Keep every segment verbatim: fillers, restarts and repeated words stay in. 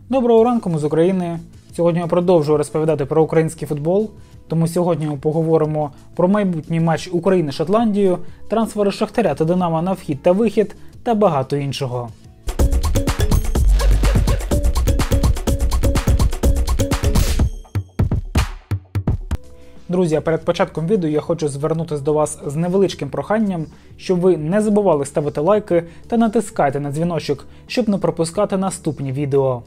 Доброго ранку, ми з України. Сьогодні я продовжую розповідати про український футбол, тому сьогодні ми поговоримо про майбутній матч України з Шотландією, трансфери Шахтаря та Динамо на вхід та вихід та багато іншого. Друзі, а перед початком відео я хочу звернутися до вас з невеличким проханням, щоб ви не забували ставити лайки та натискайте на дзвіночок, щоб не пропускати наступні відео.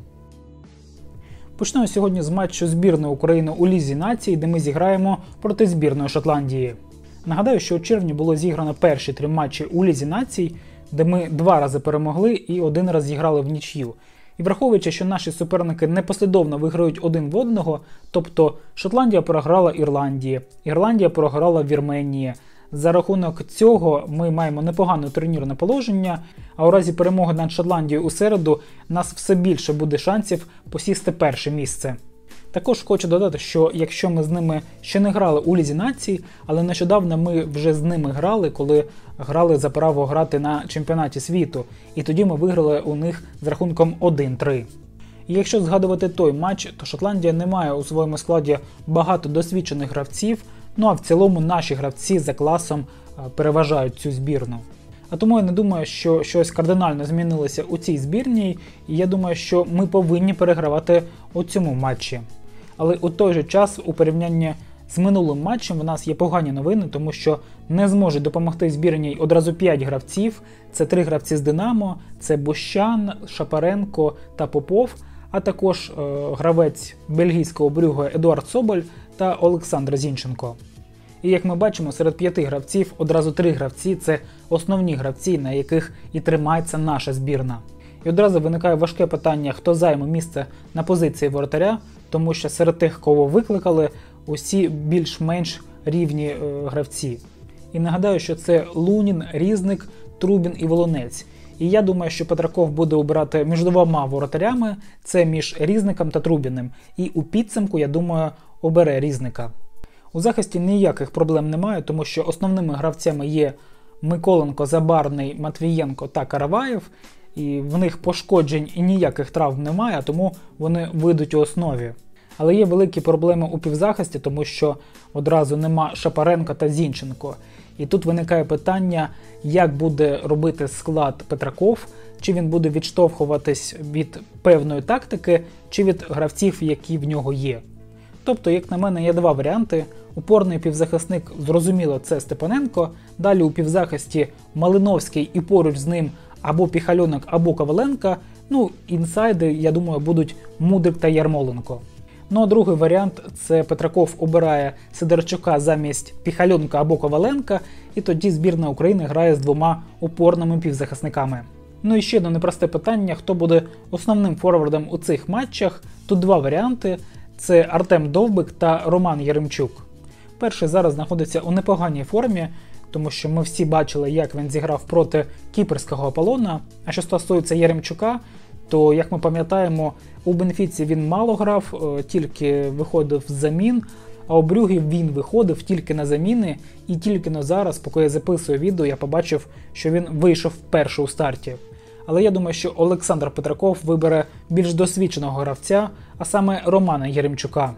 Почнемо сьогодні з матчу збірної України у Лізі націй, де ми зіграємо проти збірної Шотландії. Нагадаю, що у червні було зіграно перші три матчі у Лізі націй, де ми два рази перемогли і один раз зіграли в нічию. І враховуючи, що наші суперники непослідовно виграють один в одного, тобто Шотландія програла Ірландії, Ірландія програла Вірменії. За рахунок цього ми маємо непогане турнірне положення, а у разі перемоги над Шотландією у середу нас все більше буде шансів посісти перше місце. Також хочу додати, що якщо ми з ними ще не грали у Лізі націй, але нещодавно ми вже з ними грали, коли грали за право грати на чемпіонаті світу, і тоді ми виграли у них з рахунком один-три. І якщо згадувати той матч, то Шотландія не має у своєму складі багато досвідчених гравців, ну а в цілому наші гравці за класом переважають цю збірну. А тому я не думаю, що щось кардинально змінилося у цій збірній, і я думаю, що ми повинні перегравати у цьому матчі. Але у той же час, у порівнянні з минулим матчем, у нас є погані новини, тому що не зможуть допомогти збірній одразу п'ять гравців. Це три гравці з Динамо, це Бущан, Шапаренко та Попов, а також е, гравець бельгійського Брюгге Едуард Соболь та Олександр Зінченко. І як ми бачимо, серед п'яти гравців одразу три гравці – це основні гравці, на яких і тримається наша збірна. І одразу виникає важке питання, хто займе місце на позиції воротаря, тому що серед тих, кого викликали, усі більш-менш рівні е, гравці. І нагадаю, що це Лунін, Різник, Трубін і Волонець. І я думаю, що Петраков буде обирати між двома воротарями, це між Різником та Трубіним. І у підсумку, я думаю, обере Різника. У захисті ніяких проблем немає, тому що основними гравцями є Миколенко, Забарний, Матвієнко та Караваєв, і в них пошкоджень і ніяких травм немає, тому вони вийдуть у основі. Але є великі проблеми у півзахисті, тому що одразу нема Шапаренка та Зінченко. І тут виникає питання, як буде робити склад Петраков, чи він буде відштовхуватись від певної тактики, чи від гравців, які в нього є. Тобто, як на мене, є два варіанти. Упорний півзахисник, зрозуміло, це Степаненко, далі у півзахисті Малиновський і поруч з ним або Піхальонок, або Коваленко, ну, інсайди, я думаю, будуть Мудрик та Ярмоленко. Ну а другий варіант – це Петраков обирає Сидорчука замість Піхальонка або Коваленка, і тоді збірна України грає з двома опорними півзахисниками. Ну і ще одне непросте питання, хто буде основним форвардом у цих матчах. Тут два варіанти – це Артем Довбик та Роман Яремчук. Перший зараз знаходиться у непоганій формі, тому що ми всі бачили, як він зіграв проти кіпрського Аполлона. А що стосується Яремчука, то, як ми пам'ятаємо, у Бенфіці він мало грав, тільки виходив з замін, а у Брюгге він виходив тільки на заміни, і тільки на зараз, поки я записую відео, я побачив, що він вийшов вперше у старті. Але я думаю, що Олександр Петраков вибере більш досвідченого гравця, а саме Романа Яремчука.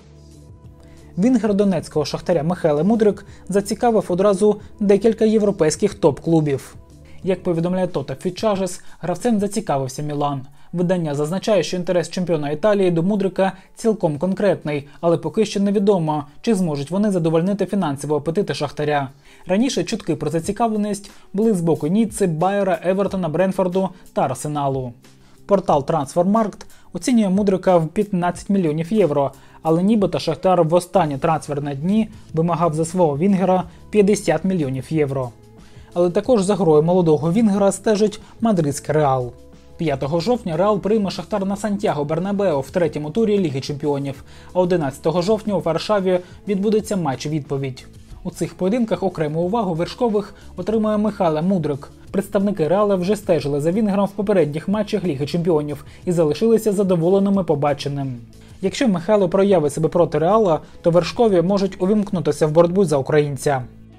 Вінгер донецького Шахтаря Михайло Мудрик зацікавив одразу декілька європейських топ-клубів. Як повідомляє Total Fitchages, гравцем зацікавився Мілан. Видання зазначає, що інтерес чемпіона Італії до Мудрика цілком конкретний, але поки що невідомо, чи зможуть вони задовольнити фінансові апетити Шахтаря. Раніше чутки про зацікавленість були з боку Ніцци, Байера, Евертона, Брентфорду та Арсеналу. Портал Transfermarkt оцінює Мудрика в п'ятнадцять мільйонів євро, але нібито Шахтар в останні трансферні дні вимагав за свого вінгера п'ятдесят мільйонів євро. Але також за грою молодого вінгера стежить мадридський Реал. п'ятого жовтня Реал прийме Шахтар на Сантьяго Бернабеу в третьому турі Ліги Чемпіонів, а одинадцятого жовтня у Варшаві відбудеться матч-відповідь. У цих поєдинках окрему увагу вершкових отримує Михайло Мудрик. Представники Реала вже стежили за вінгером в попередніх матчах Ліги Чемпіонів і залишилися задоволеними побаченим. Якщо Михайло проявить себе проти Реала, то вершкові можуть увімкнутися в боротьбу за українця.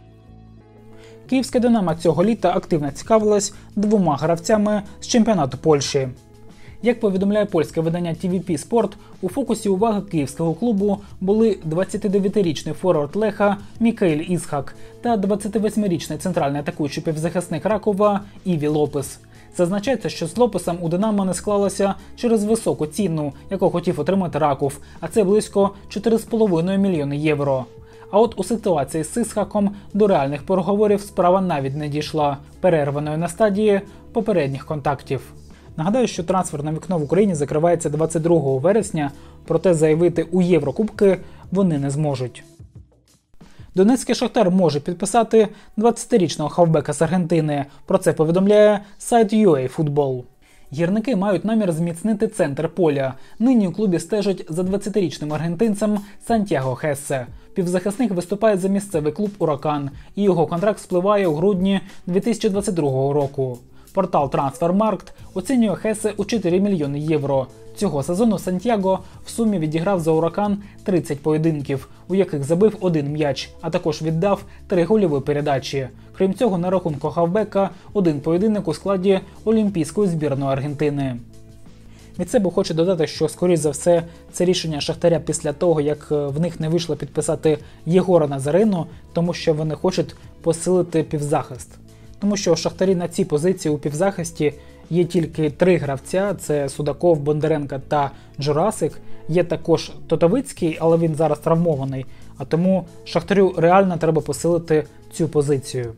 Київське «Динамо» цього літа активно цікавилось двома гравцями з чемпіонату Польщі. Як повідомляє польське видання Ті Ві Пі Sport, у фокусі уваги київського клубу були двадцятидев'ятирічний форвард Леха Мікаель Ісхак та двадцятивосьмирічний центральний атакуючий півзахисник Ракова Іві Лопес. Зазначається, що з Лопесом у «Динамо» не склалося через високу ціну, яку хотів отримати Раков, а це близько чотири з половиною мільйони євро. А от у ситуації з Ісхаком до реальних переговорів справа навіть не дійшла, перерваною на стадії попередніх контактів. Нагадаю, що трансферне вікно в Україні закривається двадцять другого вересня, проте заявити у Єврокубки вони не зможуть. Донецький Шахтар може підписати двадцятирічного хавбека з Аргентини. Про це повідомляє сайт ю ей Football. Гірники мають намір зміцнити центр поля. Нині у клубі стежать за двадцятирічним аргентинцем Сантьяго Хессе. Півзахисник виступає за місцевий клуб «Уракан», і його контракт спливає у грудні дві тисячі двадцять другого року. Портал Трансфермаркт оцінює Хессе у чотири мільйони євро. Цього сезону Сантьяго в сумі відіграв за «Уракан» тридцять поєдинків, у яких забив один м'яч, а також віддав три гольові передачі. Крім цього, на рахунку хавбека один поєдинок у складі Олімпійської збірної Аргентини. Від себе хочу додати, що, скоріш за все, це рішення Шахтаря після того, як в них не вийшло підписати Єгора Назарину, тому що вони хочуть посилити півзахист. Тому що у Шахтарі на цій позиції у півзахисті є тільки три гравця – це Судаков, Бондаренко та Джурасик. Є також Тотовицький, але він зараз травмований, а тому Шахтарю реально треба посилити цю позицію.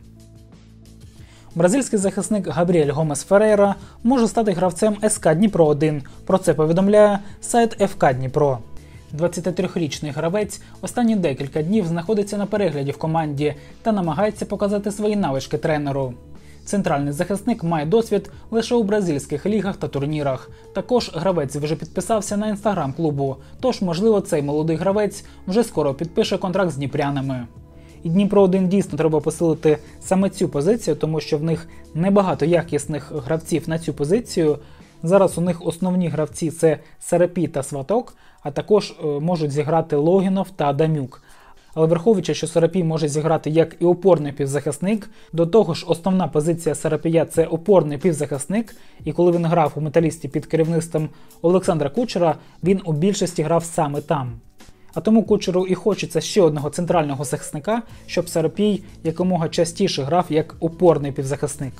Бразильський захисник Габріель Гомес Ферейра може стати гравцем ес ка Дніпро один. Про це повідомляє сайт еф ка Дніпро. двадцятитрирічний гравець останні декілька днів знаходиться на перегляді в команді та намагається показати свої навички тренеру. Центральний захисник має досвід лише у бразильських лігах та турнірах. Також гравець вже підписався на інстаграм клубу, тож, можливо, цей молодий гравець вже скоро підпише контракт з дніпрянами. І Дніпро один дійсно треба посилити саме цю позицію, тому що в них небагато якісних гравців на цю позицію. Зараз у них основні гравці – це Сарапій та Сваток, а також е, можуть зіграти Логінов та Адамюк. Але враховуючи, що Сарапій може зіграти як і опорний півзахисник, до того ж основна позиція Сарапія – це опорний півзахисник, і коли він грав у «Металісті» під керівництвом Олександра Кучера, він у більшості грав саме там. А тому Кучеру і хочеться ще одного центрального захисника, щоб Сарапій якомога частіше грав як опорний півзахисник.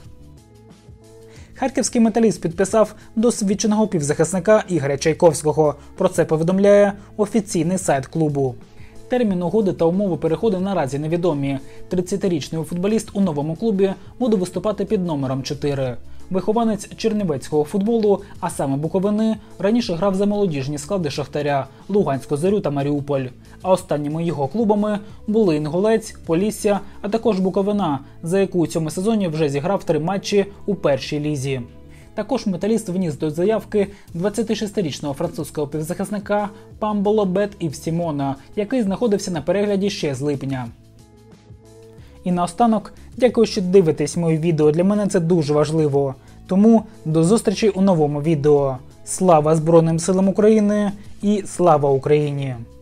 Харківський «Металіст» підписав досвідченого півзахисника Ігоря Чайковського. Про це повідомляє офіційний сайт клубу. Термін угоди та умови переходу наразі невідомі. тридцятирічний футболіст у новому клубі буде виступати під номером чотири. Вихованець чернівецького футболу, а саме Буковини, раніше грав за молодіжні склади Шахтаря, Луганську Зорю та Маріуполь. А останніми його клубами були Інгулець, Полісся, а також Буковина, за яку у цьому сезоні вже зіграв три матчі у першій лізі. Також «Металіст» вніс до заявки двадцятишестирічного французького півзахисника Памболо Бет Ів Сімона, який знаходився на перегляді ще з липня. І наостанок, дякую, що дивитесь мої відео, для мене це дуже важливо. Тому до зустрічі у новому відео. Слава Збройним силам України і слава Україні!